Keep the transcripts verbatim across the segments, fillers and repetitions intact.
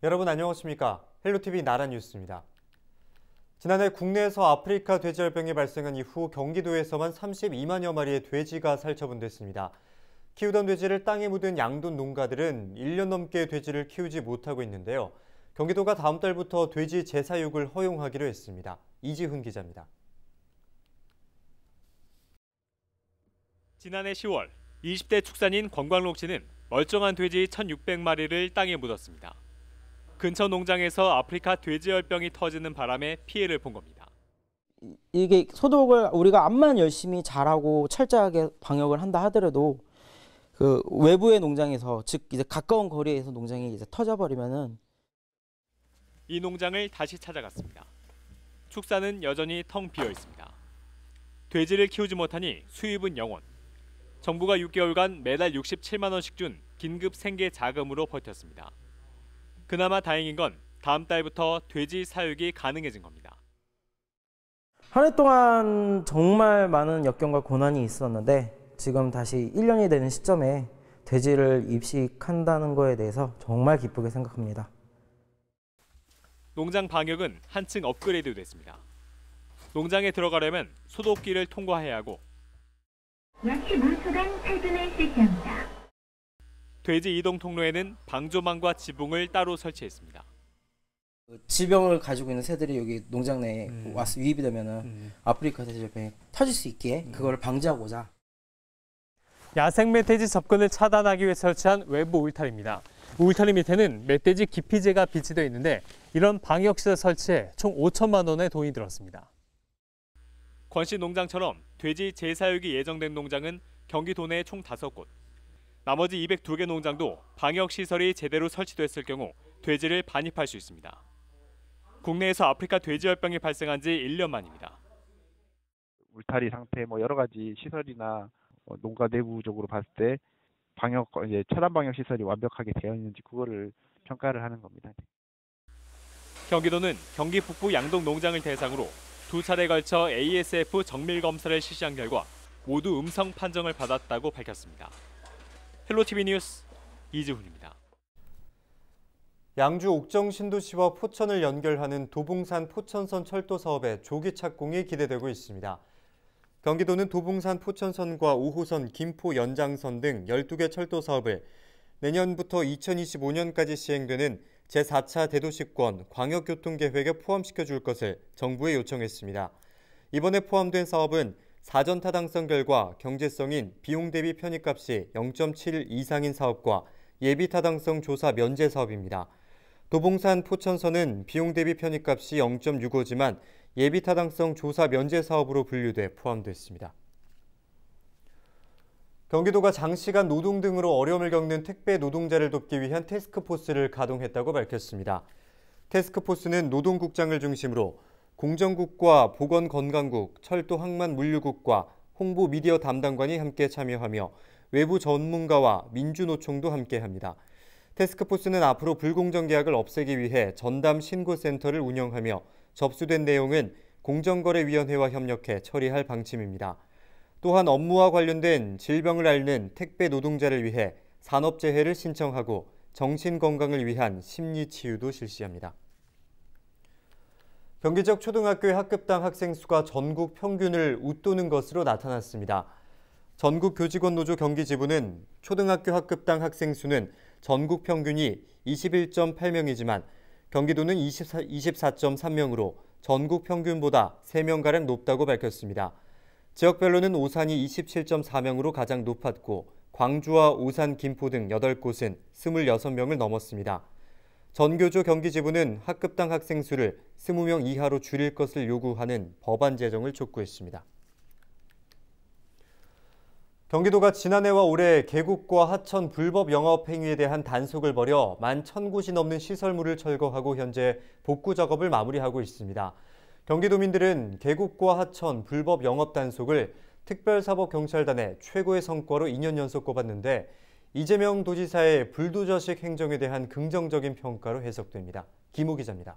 여러분 안녕하십니까? 헬로티비 나라뉴스입니다. 지난해 국내에서 아프리카 돼지열병이 발생한 이후 경기도에서만 삼십이만여 마리의 돼지가 살처분됐습니다. 키우던 돼지를 땅에 묻은 양돈 농가들은 일 년 넘게 돼지를 키우지 못하고 있는데요. 경기도가 다음 달부터 돼지 재사육을 허용하기로 했습니다. 이지훈 기자입니다. 지난해 시월 이십 대 축산인 권광록 씨는 멀쩡한 돼지 천육백 마리를 땅에 묻었습니다. 근처 농장에서 아프리카 돼지열병이 터지는 바람에 피해를 본 겁니다. 이게 소독을 우리가 암만 열심히 잘하고 철저하게 방역을 한다 하더라도 그 외부의 농장에서, 즉 이제 가까운 거리에서 농장이 이제 터져버리면은 이 농장을 다시 찾아갔습니다. 축사는 여전히 텅 비어 있습니다. 돼지를 키우지 못하니 수입은 영원. 정부가 육 개월간 매달 육십칠만 원씩 준 긴급 생계 자금으로 버텼습니다. 그나마 다행인 건 다음 달부터 돼지 사육이 가능해진 겁니다. 한 해 동안 정말 많은 역경과 고난이 있었는데 지금 다시 일 년이 되는 시점에 돼지를 입식한다는 거에 대해서 정말 기쁘게 생각합니다. 농장 방역은 한층 업그레이드 됐습니다. 농장에 들어가려면 소독기를 통과해야 하고 약 십오 초간 탈변을 실시합니다. 돼지 이동 통로에는 방조망과 지붕을 따로 설치했습니다. 질병을 가지고 있는 새들이 여기 농장 내에 음. 와서 유입이 되면은 음. 아프리카 돼지열병이 터질 수 있게 그걸 방지하고자 야생 멧돼지 접근을 차단하기 위해 설치한 외부 울타리입니다. 울타리 밑에는 멧돼지 기피제가 비치되어 있는데 이런 방역시설 설치에 총 오천만 원의 돈이 들었습니다. 권 씨 농장처럼 돼지 재사육이 예정된 농장은 경기도 내 총 다섯 곳. 나머지 이백이 개 농장도 방역시설이 제대로 설치됐을 경우 돼지를 반입할 수 있습니다. 국내에서 아프리카 돼지열병이 발생한 지 일 년 만입니다. 울타리 상태, 뭐 여러 가지 시설이나 농가 내부적으로 봤을 때 방역, 이제 차단 방역 시설이 완벽하게 되어 있는지 그거를 평가를 하는 겁니다. 경기도는 경기 북부 양동 농장을 대상으로 두 차례 걸쳐 에이에스에프 정밀 검사를 실시한 결과 모두 음성 판정을 받았다고 밝혔습니다. 헬로티비 뉴스 이지훈입니다. 양주 옥정 신도시와 포천을 연결하는 도봉산 포천선 철도 사업의 조기 착공이 기대되고 있습니다. 경기도는 도봉산 포천선과 오 호선 김포 연장선 등 열두 개 철도 사업을 내년부터 이천이십오 년까지 시행되는 제사 차 대도시권 광역교통계획에 포함시켜 줄 것을 정부에 요청했습니다. 이번에 포함된 사업은 사전 타당성 결과 경제성인 비용 대비 편익값이 영 점 칠 이상인 사업과 예비 타당성 조사 면제 사업입니다. 도봉산 포천선은 비용 대비 편익값이 영 점 육오지만 예비 타당성 조사 면제 사업으로 분류돼 포함됐습니다. 경기도가 장시간 노동 등으로 어려움을 겪는 택배 노동자를 돕기 위한 태스크포스를 가동했다고 밝혔습니다. 태스크포스는 노동국장을 중심으로 공정국과 보건건강국, 철도항만물류국과 홍보 미디어 담당관이 함께 참여하며 외부 전문가와 민주노총도 함께합니다. 태스크포스는 앞으로 불공정 계약을 없애기 위해 전담 신고센터를 운영하며 접수된 내용은 공정거래위원회와 협력해 처리할 방침입니다. 또한 업무와 관련된 질병을 앓는 택배 노동자를 위해 산업재해를 신청하고 정신건강을 위한 심리치유도 실시합니다. 경기 지역 초등학교의 학급당 학생 수가 전국 평균을 웃도는 것으로 나타났습니다. 전국교직원노조 경기지부는 초등학교 학급당 학생 수는 전국 평균이 이십일 점 팔 명이지만 경기도는 이십사 점 삼 명으로 전국 평균보다 세 명가량 높다고 밝혔습니다. 지역별로는 오산이 이십칠 점 사 명으로 가장 높았고 광주와 오산, 김포 등 여덟 곳은 이십육 명을 넘었습니다. 전교조 경기지부는 학급당 학생 수를 이십 명 이하로 줄일 것을 요구하는 법안 제정을 촉구했습니다. 경기도가 지난해와 올해 계곡과 하천 불법 영업 행위에 대한 단속을 벌여 만 천 곳이 넘는 시설물을 철거하고 현재 복구 작업을 마무리하고 있습니다. 경기도민들은 계곡과 하천 불법 영업 단속을 특별사법경찰단의 최고의 성과로 이 년 연속 꼽았는데 이재명 도지사의 불도저식 행정에 대한 긍정적인 평가로 해석됩니다. 김호 기자입니다.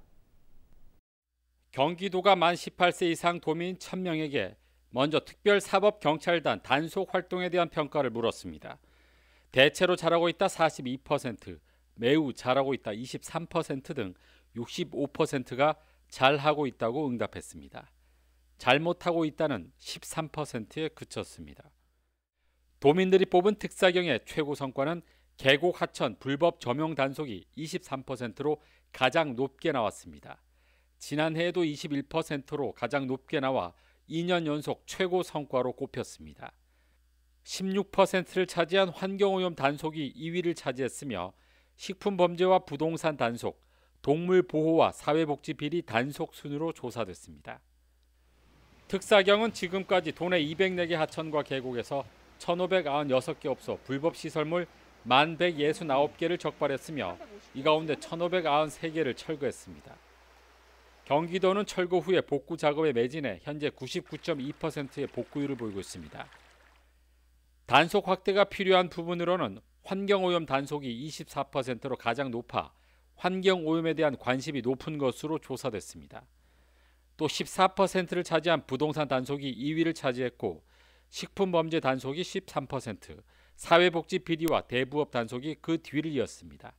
경기도가 만 십팔 세 이상 도민 천 명에게 먼저 특별사법경찰단 단속 활동에 대한 평가를 물었습니다. 대체로 잘하고 있다 사십이 퍼센트, 매우 잘하고 있다 이십삼 퍼센트 등 육십오 퍼센트가 잘하고 있다고 응답했습니다. 잘못하고 있다는 십삼 퍼센트에 그쳤습니다. 도민들이 뽑은 특사경의 최고 성과는 계곡 하천 불법 점용 단속이 이십삼 퍼센트로 가장 높게 나왔습니다. 지난해에도 이십일 퍼센트로 가장 높게 나와 이 년 연속 최고 성과로 꼽혔습니다. 십육 퍼센트를 차지한 환경오염 단속이 이 위를 차지했으며 식품범죄와 부동산 단속, 동물보호와 사회복지 비리 단속 순으로 조사됐습니다. 특사경은 지금까지 도내 이백사 개 하천과 계곡에서 천오백구십육 개 업소 불법 시설물 만 백육십구 개를 적발했으며 이 가운데 천오백구십삼 개를 철거했습니다. 경기도는 철거 후에 복구 작업에 매진해 현재 구십구 점 이 퍼센트의 복구율을 보이고 있습니다. 단속 확대가 필요한 부분으로는 환경오염 단속이 이십사 퍼센트로 가장 높아 환경오염에 대한 관심이 높은 것으로 조사됐습니다. 또 십사 퍼센트를 차지한 부동산 단속이 이 위를 차지했고 식품범죄 단속이 십삼 퍼센트, 사회복지 비리와 대부업 단속이 그 뒤를 이었습니다.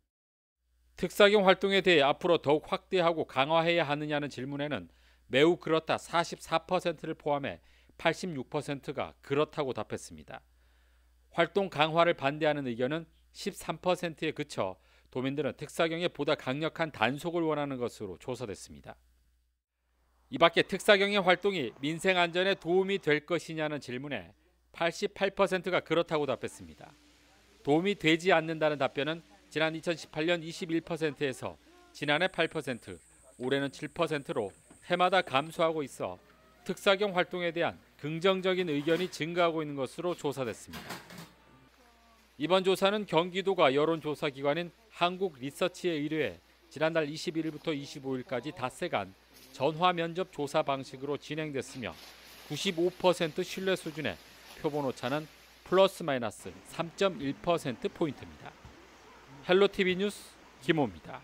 특사경 활동에 대해 앞으로 더욱 확대하고 강화해야 하느냐는 질문에는 매우 그렇다 사십사 퍼센트를 포함해 팔십육 퍼센트가 그렇다고 답했습니다. 활동 강화를 반대하는 의견은 십삼 퍼센트에 그쳐 도민들은 특사경의 보다 강력한 단속을 원하는 것으로 조사됐습니다. 이 밖에 특사경의 활동이 민생 안전에 도움이 될 것이냐는 질문에 팔십팔 퍼센트가 그렇다고 답했습니다. 도움이 되지 않는다는 답변은 지난 이천십팔 년 이십일 퍼센트에서 지난해 팔 퍼센트, 올해는 칠 퍼센트로 해마다 감소하고 있어 특사경 활동에 대한 긍정적인 의견이 증가하고 있는 것으로 조사됐습니다. 이번 조사는 경기도가 여론조사기관인 한국리서치에 의뢰해 지난달 이십일 일부터 이십오 일까지 닷새간 전화 면접 조사 방식으로 진행됐으며 구십오 퍼센트 신뢰 수준의 표본 오차는 플러스 마이너스 삼 점 일 퍼센트 포인트입니다. 헬로티비 뉴스 김호입니다.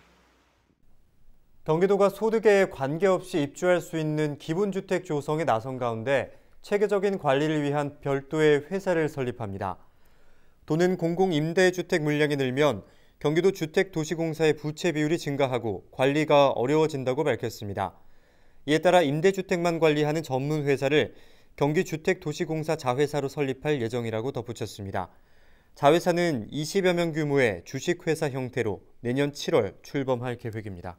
경기도가 소득에 관계없이 입주할 수 있는 기본주택 조성에 나선 가운데 체계적인 관리를 위한 별도의 회사를 설립합니다. 도는 공공임대주택 물량이 늘면 경기도 주택도시공사의 부채 비율이 증가하고 관리가 어려워진다고 밝혔습니다. 이에 따라 임대주택만 관리하는 전문 회사를 경기주택도시공사 자회사로 설립할 예정이라고 덧붙였습니다. 자회사는 이십여 명 규모의 주식회사 형태로 내년 칠월 출범할 계획입니다.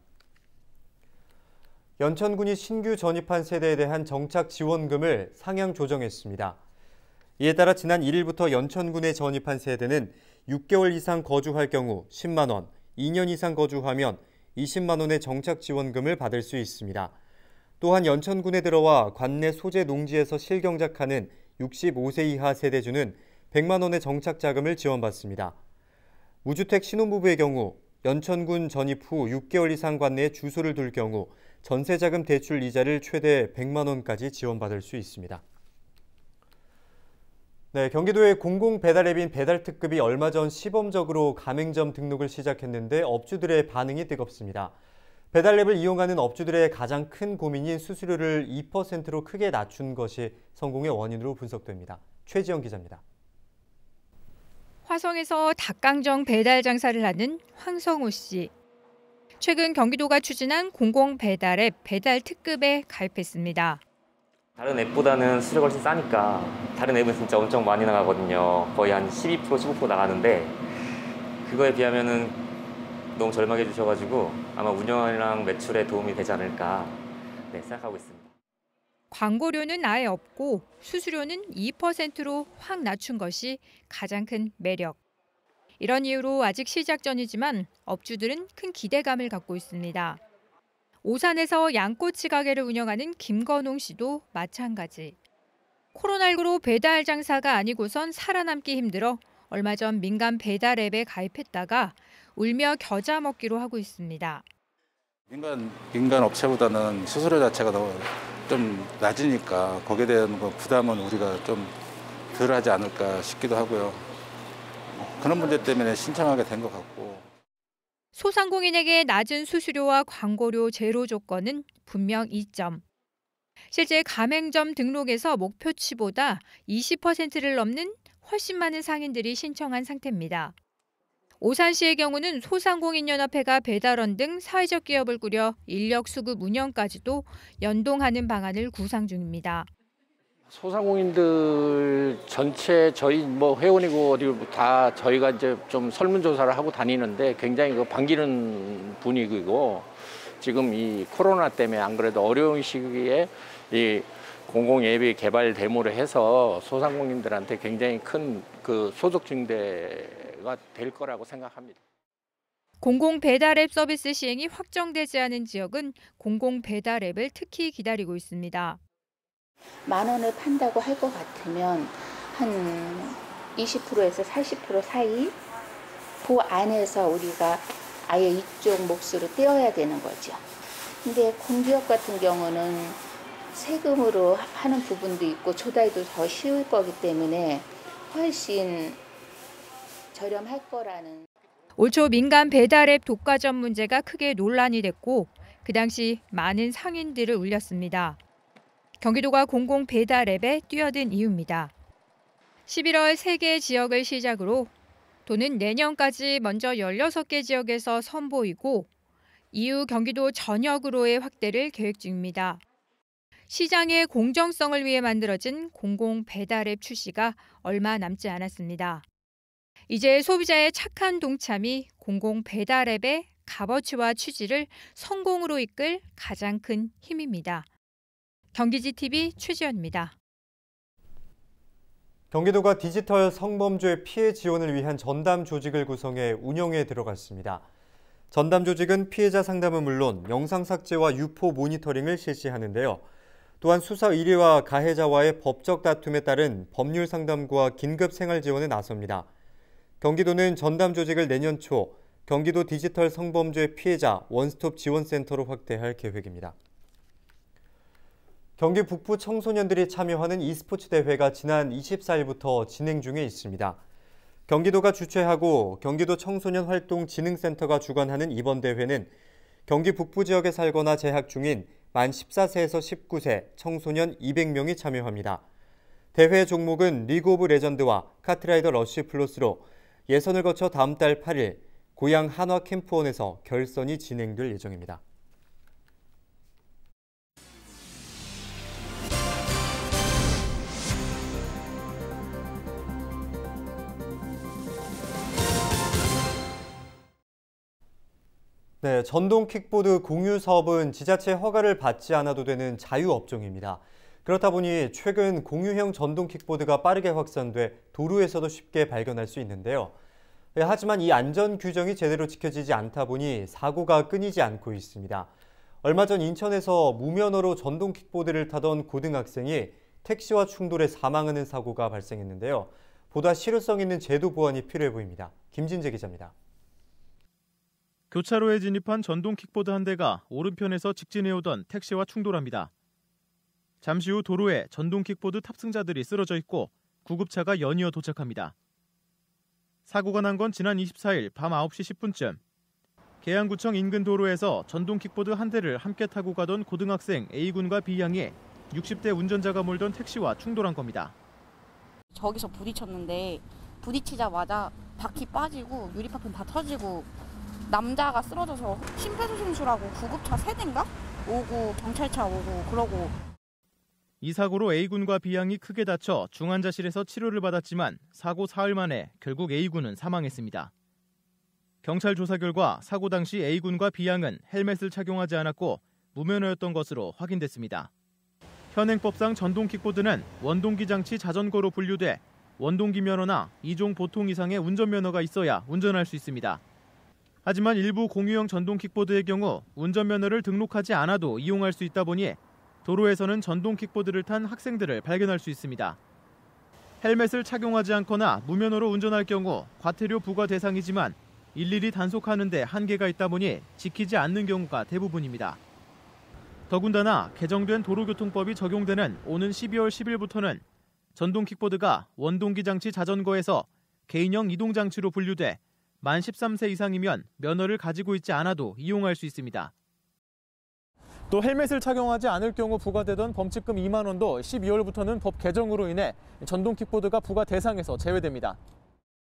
연천군이 신규 전입한 세대에 대한 정착 지원금을 상향 조정했습니다. 이에 따라 지난 일 일부터 연천군에 전입한 세대는 육 개월 이상 거주할 경우 십만 원, 이 년 이상 거주하면 이십만 원의 정착 지원금을 받을 수 있습니다. 또한 연천군에 들어와 관내 소재 농지에서 실경작하는 육십오 세 이하 세대주는 백만 원의 정착 자금을 지원받습니다. 무주택 신혼부부의 경우 연천군 전입 후 육 개월 이상 관내에 주소를 둘 경우 전세자금 대출 이자를 최대 백만 원까지 지원받을 수 있습니다. 네, 경기도의 공공 배달 앱인 배달특급이 얼마 전 시범적으로 가맹점 등록을 시작했는데 업주들의 반응이 뜨겁습니다. 배달 앱을 이용하는 업주들의 가장 큰 고민인 수수료를 이 퍼센트로 크게 낮춘 것이 성공의 원인으로 분석됩니다. 최지영 기자입니다. 화성에서 닭강정 배달 장사를 하는 황성우 씨. 최근 경기도가 추진한 공공 배달 앱 배달 특급에 가입했습니다. 다른 앱보다는 수수료가 훨씬 싸니까 다른 앱은 진짜 엄청 많이 나가거든요. 거의 한 십이 퍼센트, 십오 퍼센트 나가는데 그거에 비하면은 너무 저렴하게 해주셔가지고 아마 운영이랑 매출에 도움이 되지 않을까 네, 생각하고 있습니다. 광고료는 아예 없고 수수료는 이 퍼센트로 확 낮춘 것이 가장 큰 매력. 이런 이유로 아직 시작 전이지만 업주들은 큰 기대감을 갖고 있습니다. 오산에서 양꼬치 가게를 운영하는 김건웅 씨도 마찬가지. 코로나십구로 배달 장사가 아니고선 살아남기 힘들어 얼마 전 민간 배달 앱에 가입했다가 울며 겨자 먹기로 하고 있습니다. 민간 민간 업체보다는 수수료 자체가 너무 좀 낮으니까 거기에 대한 부담은 우리가 좀 덜 하지 않을까 싶기도 하고요. 그런 문제 때문에 신청하게 된 것 같고. 소상공인에게 낮은 수수료와 광고료 제로 조건은 분명 이점. 실제 가맹점 등록에서 목표치보다 이십 퍼센트를 넘는 훨씬 많은 상인들이 신청한 상태입니다. 오산시의 경우는 소상공인연합회가 배달원 등 사회적 기업을 꾸려 인력 수급 운영까지도 연동하는 방안을 구상 중입니다. 소상공인들 전체 저희 뭐 회원이고 어디 다 저희가 이제 좀 설문조사를 하고 다니는데 굉장히 그 반기는 분위기고, 지금 이 코로나 때문에 안 그래도 어려운 시기에 이 공공예비 개발 데모를 해서 소상공인들한테 굉장히 큰 그 소득 증대가 될 거라고 생각합니다. 공공 배달앱 서비스 시행이 확정되지 않은 지역은 공공 배달앱을 특히 기다리고 있습니다. 만 원을 판다고 할 것 같으면 한 이십 퍼센트에서 사십 퍼센트 사이 그 안에서 우리가 아예 이쪽 몫으로 떼어야 되는 거죠. 근데 공기업 같은 경우는 세금으로 하는 부분도 있고 조달도 더 쉬울 거기 때문에 훨씬 저렴할 거라는. 올 초 민간 배달앱 독과점 문제가 크게 논란이 됐고 그 당시 많은 상인들을 울렸습니다. 경기도가 공공 배달앱에 뛰어든 이유입니다. 십일월 세 개 지역을 시작으로 도는 내년까지 먼저 열여섯 개 지역에서 선보이고 이후 경기도 전역으로의 확대를 계획 중입니다. 시장의 공정성을 위해 만들어진 공공 배달앱 출시가 얼마 남지 않았습니다. 이제 소비자의 착한 동참이 공공 배달앱의 값어치와 취지를 성공으로 이끌 가장 큰 힘입니다. 경기지티비 최지연입니다. 경기도가 디지털 성범죄 피해 지원을 위한 전담 조직을 구성해 운영에 들어갔습니다. 전담 조직은 피해자 상담은 물론 영상 삭제와 유포 모니터링을 실시하는데요. 또한 수사 의뢰와 가해자와의 법적 다툼에 따른 법률 상담과 긴급 생활 지원에 나섭니다. 경기도는 전담 조직을 내년 초 경기도 디지털 성범죄 피해자 원스톱 지원센터로 확대할 계획입니다. 경기 북부 청소년들이 참여하는 e스포츠 대회가 지난 이십사 일부터 진행 중에 있습니다. 경기도가 주최하고 경기도 청소년활동진흥센터가 주관하는 이번 대회는 경기 북부 지역에 살거나 재학 중인 만 열네 세에서 십구 세 청소년 이백 명이 참여합니다. 대회 종목은 리그 오브 레전드와 카트라이더 러쉬 플러스로 예선을 거쳐 다음 달 팔 일 고양 한화 캠프원에서 결선이 진행될 예정입니다. 네, 전동 킥보드 공유 사업은 지자체 허가를 받지 않아도 되는 자유업종입니다. 그렇다 보니 최근 공유형 전동 킥보드가 빠르게 확산돼 도로에서도 쉽게 발견할 수 있는데요. 하지만 이 안전 규정이 제대로 지켜지지 않다 보니 사고가 끊이지 않고 있습니다. 얼마 전 인천에서 무면허로 전동 킥보드를 타던 고등학생이 택시와 충돌해 사망하는 사고가 발생했는데요. 보다 실효성 있는 제도 보완이 필요해 보입니다. 김진재 기자입니다. 교차로에 진입한 전동 킥보드 한 대가 오른편에서 직진해오던 택시와 충돌합니다. 잠시 후 도로에 전동 킥보드 탑승자들이 쓰러져 있고 구급차가 연이어 도착합니다. 사고가 난 건 지난 이십사 일 밤 아홉 시 십 분쯤 계양구청 인근 도로에서 전동 킥보드 한 대를 함께 타고 가던 고등학생 A군과 B양이 육십 대 운전자가 몰던 택시와 충돌한 겁니다. 저기서 부딪혔는데 부딪히자마자 바퀴 빠지고 유리파편 다 터지고 남자가 쓰러져서 심폐소생술하고 구급차 세 대인가? 오고 경찰차 오고 그러고. 이 사고로 A군과 B양이 크게 다쳐 중환자실에서 치료를 받았지만 사고 사흘 만에 결국 A군은 사망했습니다. 경찰 조사 결과 사고 당시 A군과 B양은 헬멧을 착용하지 않았고 무면허였던 것으로 확인됐습니다. 현행법상 전동 킥보드는 원동기 장치 자전거로 분류돼 원동기 면허나 이 종 보통 이상의 운전면허가 있어야 운전할 수 있습니다. 하지만 일부 공유형 전동 킥보드의 경우 운전면허를 등록하지 않아도 이용할 수 있다 보니 도로에서는 전동 킥보드를 탄 학생들을 발견할 수 있습니다. 헬멧을 착용하지 않거나 무면허로 운전할 경우 과태료 부과 대상이지만 일일이 단속하는 데 한계가 있다 보니 지키지 않는 경우가 대부분입니다. 더군다나 개정된 도로교통법이 적용되는 오는 십이월 십일부터는 전동 킥보드가 원동기 장치 자전거에서 개인형 이동장치로 분류돼 만 열세 세 이상이면 면허를 가지고 있지 않아도 이용할 수 있습니다. 또 헬멧을 착용하지 않을 경우 부과되던 범칙금 이만 원도 십이월부터는 법 개정으로 인해 전동 킥보드가 부과 대상에서 제외됩니다.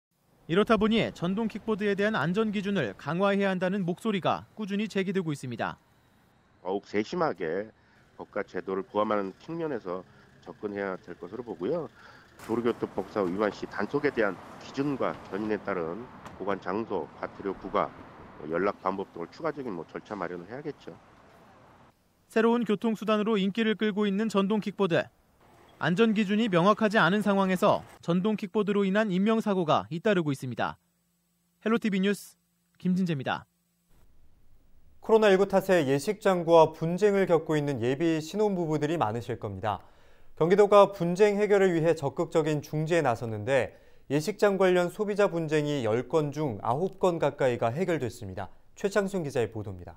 이렇다 보니 전동 킥보드에 대한 안전 기준을 강화해야 한다는 목소리가 꾸준히 제기되고 있습니다. 더욱 세심하게 법과 제도를 부합하는 측면에서 접근해야 될 것으로 보고요. 도로교통법상 위반 시 단속에 대한 기준과 견인에 따른 보관 장소, 과태료 부과, 연락 방법 등을 추가적인 뭐 절차 마련을 해야겠죠. 새로운 교통수단으로 인기를 끌고 있는 전동 킥보드. 안전 기준이 명확하지 않은 상황에서 전동 킥보드로 인한 인명사고가 잇따르고 있습니다. 헬로티비 뉴스 김진재입니다. 코로나십구 탓에 예식장과 분쟁을 겪고 있는 예비 신혼부부들이 많으실 겁니다. 경기도가 분쟁 해결을 위해 적극적인 중재에 나섰는데 예식장 관련 소비자 분쟁이 열 건 중 아홉 건 가까이가 해결됐습니다. 최창순 기자의 보도입니다.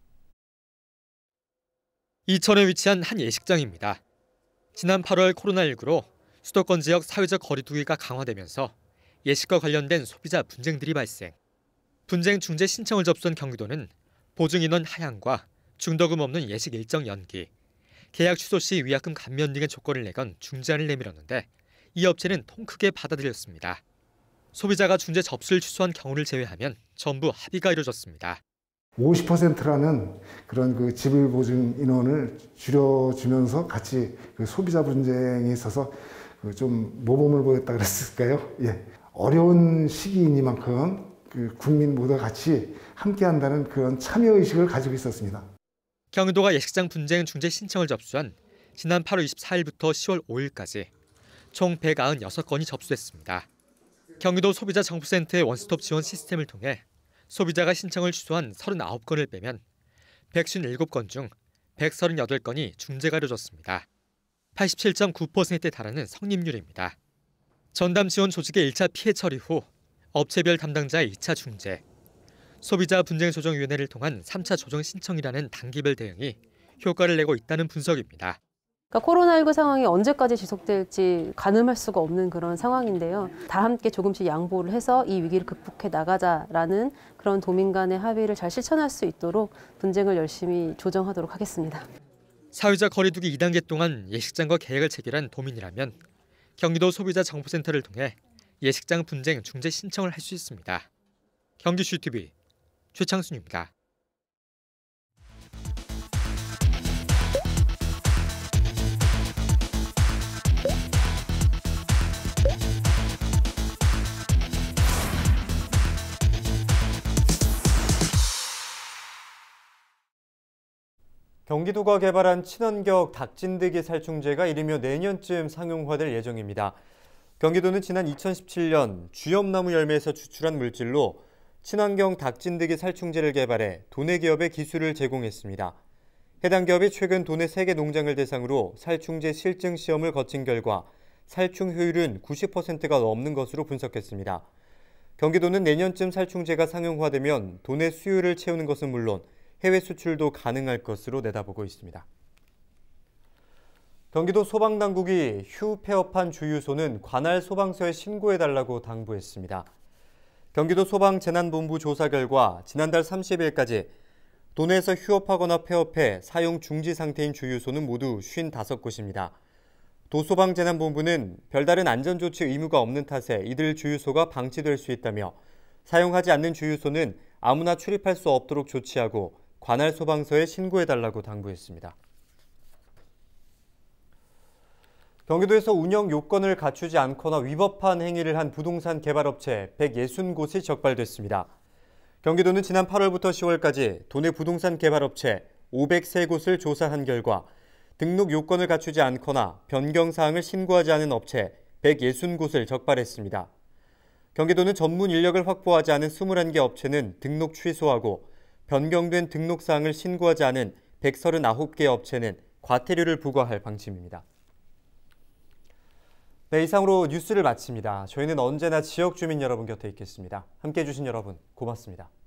이천에 위치한 한 예식장입니다. 지난 팔월 코로나십구로 수도권 지역 사회적 거리두기가 강화되면서 예식과 관련된 소비자 분쟁들이 발생. 분쟁 중재 신청을 접수한 경기도는 보증 인원 하향과 중도금 없는 예식 일정 연기, 계약 취소 시 위약금 감면 등의 조건을 내건 중재안을 내밀었는데 이 업체는 통 크게 받아들였습니다. 소비자가 중재 접수를 취소한 경우를 제외하면 전부 합의가 이루어졌습니다. 오십 퍼센트라는 그런 그 지불 보증 인원을 줄여주면서 같이 그 소비자 분쟁에 있어서 좀 모범을 보였다 그랬을까요? 예. 어려운 시기이니만큼 그 국민 모두가 같이 함께한다는 그런 참여의식을 가지고 있었습니다. 경기도가 예식장 분쟁 중재 신청을 접수한 지난 팔월 이십사일부터 시월 오일까지 총 백구십육 건이 접수됐습니다. 경기도 소비자 정보센터의 원스톱 지원 시스템을 통해 소비자가 신청을 취소한 삼십구 건을 빼면 백오십칠 건 중 백삼십팔 건이 중재가 이루어졌습니다. 팔십칠 점 구 퍼센트에 달하는 성립률입니다. 전담 지원 조직의 일 차 피해 처리 후 업체별 담당자의 이 차 중재, 소비자 분쟁 조정위원회를 통한 삼 차 조정 신청이라는 단계별 대응이 효과를 내고 있다는 분석입니다. 그러니까 코로나십구 상황이 언제까지 지속될지 가늠할 수가 없는 그런 상황인데요. 다 함께 조금씩 양보를 해서 이 위기를 극복해 나가자라는 그런 도민 간의 합의를 잘 실천할 수 있도록 분쟁을 열심히 조정하도록 하겠습니다. 사회적 거리두기 이 단계 동안 예식장과 계약을 체결한 도민이라면 경기도 소비자 정보센터를 통해 예식장 분쟁 중재 신청을 할 수 있습니다. 경기슈티비 최창순입니다. 경기도가 개발한 친환경 닭진드기 살충제가 이르며 내년쯤 상용화될 예정입니다. 경기도는 지난 이천십칠 년 쥐엄나무 열매에서 추출한 물질로 친환경 닭진드기 살충제를 개발해 도내 기업에 기술을 제공했습니다. 해당 기업이 최근 도내 세 개 농장을 대상으로 살충제 실증 시험을 거친 결과 살충 효율은 구십 퍼센트가 넘는 것으로 분석했습니다. 경기도는 내년쯤 살충제가 상용화되면 도내 수요를 채우는 것은 물론 해외 수출도 가능할 것으로 내다보고 있습니다. 경기도 소방당국이 휴 폐업한 주유소는 관할 소방서에 신고해달라고 당부했습니다. 경기도 소방재난본부 조사 결과 지난달 삼십일까지 도내에서 휴업하거나 폐업해 사용 중지 상태인 주유소는 모두 오십오 곳입니다. 도소방재난본부는 별다른 안전조치 의무가 없는 탓에 이들 주유소가 방치될 수 있다며 사용하지 않는 주유소는 아무나 출입할 수 없도록 조치하고 관할 소방서에 신고해달라고 당부했습니다. 경기도에서 운영 요건을 갖추지 않거나 위법한 행위를 한 부동산 개발업체 백육십 곳이 적발됐습니다. 경기도는 지난 팔월부터 시월까지 도내 부동산 개발업체 오백삼 곳을 조사한 결과 등록 요건을 갖추지 않거나 변경 사항을 신고하지 않은 업체 백육십 곳을 적발했습니다. 경기도는 전문 인력을 확보하지 않은 이십일 개 업체는 등록 취소하고 변경된 등록 사항을 신고하지 않은 백삼십구 개 업체는 과태료를 부과할 방침입니다. 네, 이상으로 뉴스를 마칩니다. 저희는 언제나 지역 주민 여러분 곁에 있겠습니다. 함께해 주신 여러분 고맙습니다.